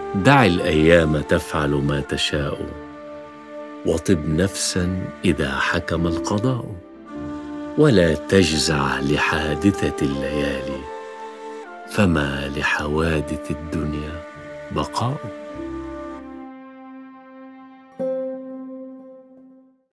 دع الأيام تفعل ما تشاء، وطب نفسا إذا حكم القضاء، ولا تجزع لحادثة الليالي، فما لحوادث الدنيا بقاء.